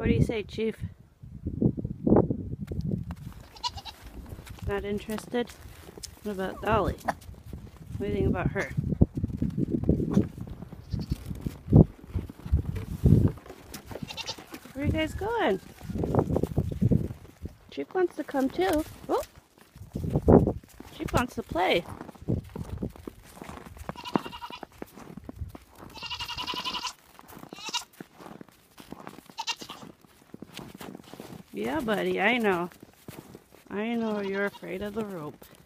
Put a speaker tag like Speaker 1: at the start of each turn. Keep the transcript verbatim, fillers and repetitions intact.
Speaker 1: What do you say, Chief? Not interested? What about Dolly? What do you think about her? Where are you guys going? Chief wants to come too. Oh! Chief wants to play. Yeah, buddy, I know. I know you're afraid of the rope.